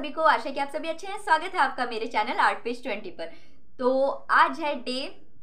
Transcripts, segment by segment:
सभी को, आशा कि आप सभी अच्छे हैं। स्वागत है आपका मेरे चैनल आर्ट पेज 20 पर। तो आज है डे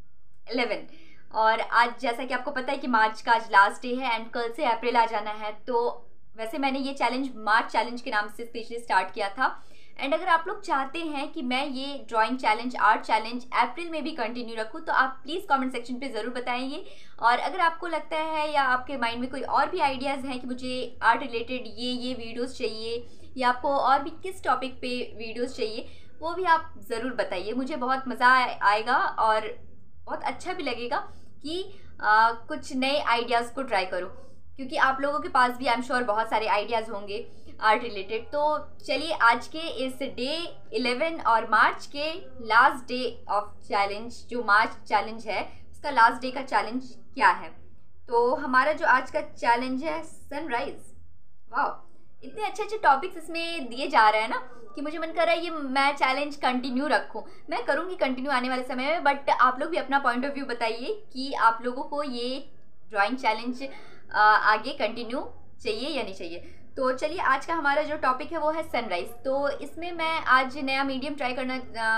11 और आज जैसा कि आपको पता है कि मार्च का आज लास्ट डे है एंड कल से अप्रैल आ जाना है। तो वैसे मैंने ये चैलेंज मार्च चैलेंज के नाम से स्पेशली स्टार्ट किया था एंड अगर आप लोग चाहते हैं कि मैं ये drawing challenge, art challenge April में भी कंटिन्यू रखूँ तो आप प्लीज़ कमेंट सेक्शन पे ज़रूर बताइए। और अगर आपको लगता है या आपके माइंड में कोई और भी आइडियाज़ हैं कि मुझे आर्ट रिलेटेड ये वीडियोज़ चाहिए या आपको और भी किस टॉपिक पे वीडियोज़ चाहिए, वो भी आप ज़रूर बताइए। मुझे बहुत मज़ा आएगा और बहुत अच्छा भी लगेगा कि कुछ नए आइडियाज़ को ट्राई करूँ, क्योंकि आप लोगों के पास भी आई एम श्योर बहुत सारे आइडियाज़ होंगे आर्ट रिलेटेड। तो चलिए आज के इस डे 11 और मार्च के लास्ट डे ऑफ चैलेंज, जो मार्च चैलेंज है उसका लास्ट डे का चैलेंज क्या है। तो हमारा जो आज का चैलेंज है सनराइज। वाह, इतने अच्छे अच्छे टॉपिक्स इसमें दिए जा रहे हैं ना कि मुझे मन कर रहा है ये मैं चैलेंज कंटिन्यू रखूं। मैं करूंगी कंटिन्यू आने वाले समय में, बट आप लोग भी अपना पॉइंट ऑफ व्यू बताइए कि आप लोगों को ये ड्राइंग चैलेंज आगे कंटिन्यू चाहिए या नहीं चाहिए। तो चलिए आज का हमारा जो टॉपिक है वो है सनराइज। तो इसमें मैं आज नया मीडियम ट्राई करना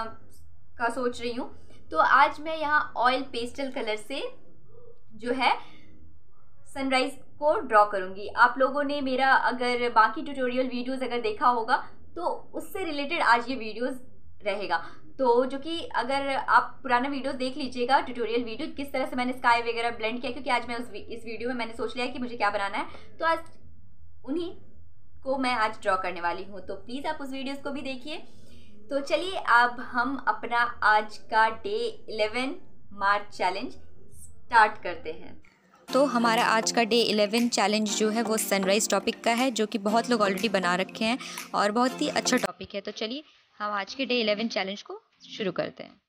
का सोच रही हूँ। तो आज मैं यहाँ ऑयल पेस्टल कलर से जो है सनराइज को ड्रॉ करूंगी। आप लोगों ने मेरा अगर बाकी ट्यूटोरियल वीडियोस अगर देखा होगा तो उससे रिलेटेड आज ये वीडियोस रहेगा। तो जो कि अगर आप पुराना वीडियोस देख लीजिएगा, ट्यूटोरियल वीडियो किस तरह से मैंने स्काई वगैरह ब्लेंड किया, क्योंकि आज मैं इस वीडियो में मैंने सोच लिया कि मुझे क्या बनाना है, तो आज उन्हीं को मैं आज ड्रॉ करने वाली हूँ। तो प्लीज़ आप उस वीडियोस को भी देखिए। तो चलिए अब हम अपना आज का डे 11 मार्च चैलेंज स्टार्ट करते हैं। तो हमारा आज का डे 11 चैलेंज जो है वो सनराइज़ टॉपिक का है, जो कि बहुत लोग ऑलरेडी बना रखे हैं और बहुत ही अच्छा टॉपिक है। तो चलिए हम आज के डे 11 चैलेंज को शुरू करते हैं।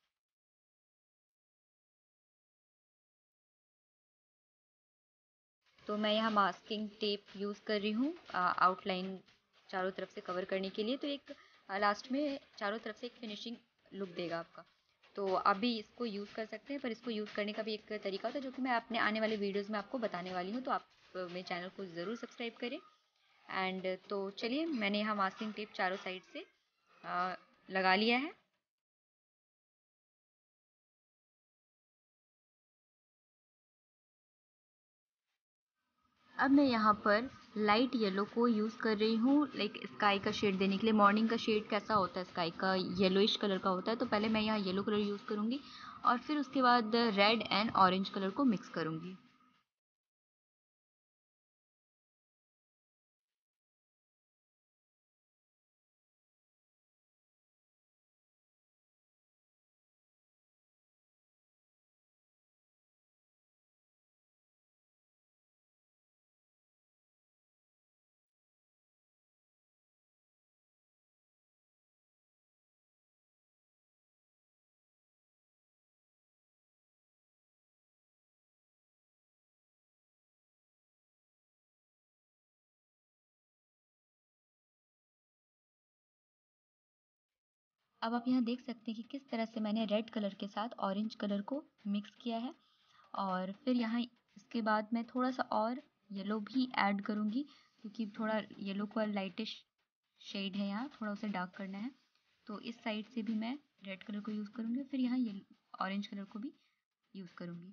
तो मैं यहाँ मास्किंग टेप यूज़ कर रही हूँ आउटलाइन चारों तरफ से कवर करने के लिए। तो एक लास्ट में चारों तरफ से एक फिनिशिंग लुक देगा आपका। तो आप भी इसको यूज़ कर सकते हैं, पर इसको यूज़ करने का भी एक तरीका होता है जो कि मैं अपने आने वाले वीडियोज़ में आपको बताने वाली हूँ। तो आप मेरे चैनल को ज़रूर सब्सक्राइब करें। एंड तो चलिए मैंने यहाँ मास्किंग टेप चारों साइड से लगा लिया है। अब मैं यहाँ पर लाइट येलो को यूज़ कर रही हूँ, लाइक स्काई का शेड देने के लिए। मॉर्निंग का शेड कैसा होता है स्काई का, येलोइश कलर का होता है। तो पहले मैं यहाँ येलो कलर यूज़ करूँगी और फिर उसके बाद रेड एंड ऑरेंज कलर को मिक्स करूँगी। अब आप यहाँ देख सकते हैं कि किस तरह से मैंने रेड कलर के साथ ऑरेंज कलर को मिक्स किया है। और फिर यहाँ इसके बाद मैं थोड़ा सा और येलो भी ऐड करूँगी, क्योंकि थोड़ा येलो का लाइटिश शेड है, यहाँ थोड़ा उसे डार्क करना है। तो इस साइड से भी मैं रेड कलर को यूज़ करूँगी, फिर यहाँ ये ऑरेंज कलर को भी यूज़ करूँगी।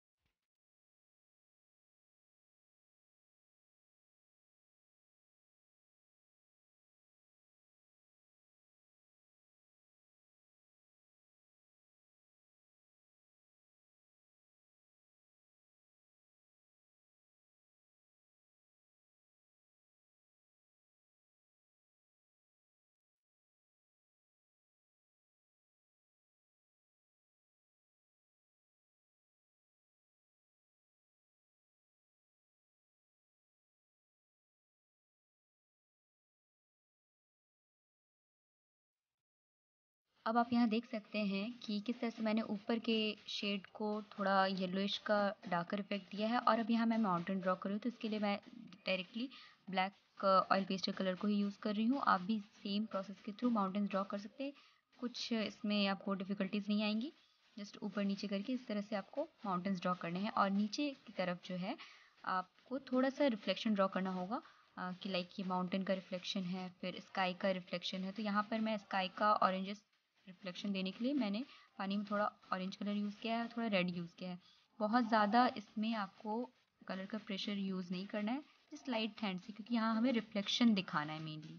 अब आप यहाँ देख सकते हैं कि किस तरह से मैंने ऊपर के शेड को थोड़ा येलोइश का डार्कर इफेक्ट दिया है। और अब यहाँ मैं माउंटेन ड्रॉ कर रही हूँ, तो इसके लिए मैं directly black oil pastel colour को ही यूज़ कर रही हूँ। आप भी सेम प्रोसेस के थ्रू माउंटेन्स ड्रॉ कर सकते हैं। कुछ इसमें आपको डिफ़िकल्टीज नहीं आएंगी। जस्ट ऊपर नीचे करके इस तरह से आपको माउंटेन्स ड्रॉ करने हैं। और नीचे की तरफ जो है आपको थोड़ा सा रिफ्लेक्शन ड्रॉ करना होगा, कि लाइक ये माउंटेन का रिफ्लेक्शन है, फिर स्काई का रिफ्लेक्शन है। तो यहाँ पर मैं स्काई का ऑरेंजेस रिफ्लेक्शन देने के लिए मैंने पानी में थोड़ा ऑरेंज कलर यूज़ किया है और थोड़ा रेड यूज़ किया है। बहुत ज़्यादा इसमें आपको कलर का प्रेशर यूज़ नहीं करना है, जस्ट लाइट हैंड से, क्योंकि यहाँ हमें रिफ्लेक्शन दिखाना है मेनली।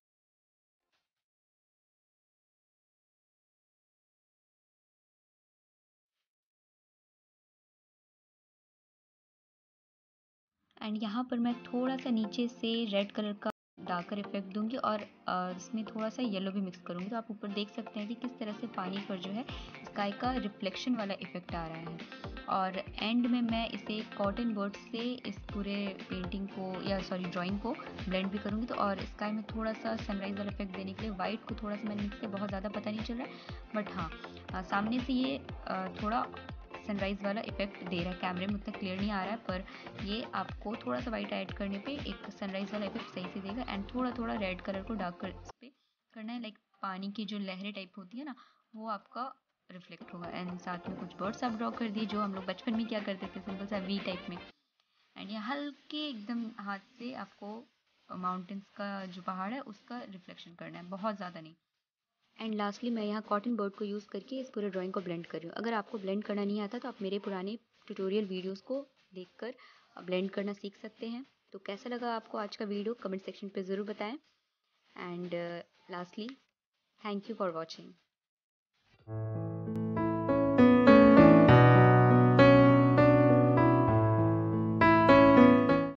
एंड यहाँ पर मैं थोड़ा सा नीचे से रेड कलर का डार्कर इफेक्ट दूंगी और इसमें थोड़ा सा येलो भी मिक्स करूँगी। तो आप ऊपर देख सकते हैं कि किस तरह से पानी पर जो है स्काई का रिफ्लेक्शन वाला इफेक्ट आ रहा है। और एंड में मैं इसे कॉटन बर्ड से इस पूरे पेंटिंग को या सॉरी ड्राइंग को ब्लेंड भी करूँगी। तो और स्काई में थोड़ा सा सनराइज वाला इफेक्ट देने के लिए वाइट को थोड़ा सा मैंने मिक्स किया, बहुत ज़्यादा पता नहीं चल रहा है, बट हाँ सामने से ये थोड़ा सनराइज़ वाला इफेक्ट दे रहा है। कैमरे में उतना क्लियर नहीं आ रहा है, पर ये आपको थोड़ा सा वाइट ऐड करने पे एक सनराइज़ वाला इफेक्ट सही से देगा। एंड थोड़ा थोड़ा रेड कलर को डार्क इस पे करना है, लाइक पानी की जो लहरें टाइप होती है ना, वो आपका रिफ्लेक्ट होगा। एंड साथ में कुछ बर्ड्स आप ड्रॉ कर दिए, जो हम लोग बचपन में क्या करते थे, सिंपल सा वी टाइप में। एंड ये हल्के एकदम हाथ से आपको माउंटेन्स का जो पहाड़ है उसका रिफ्लेक्शन करना है, बहुत ज़्यादा नहीं। एंड लास्टली मैं यहाँ कॉटन बर्ड को यूज़ करके इस पूरे ड्राइंग को ब्लेंड कर रही हूँ। अगर आपको ब्लेंड करना नहीं आता तो आप मेरे पुराने ट्यूटोरियल वीडियोस को देखकर ब्लेंड करना सीख सकते हैं। तो कैसा लगा आपको आज का वीडियो, कमेंट सेक्शन पे ज़रूर बताएं। And lastly thank you for watching.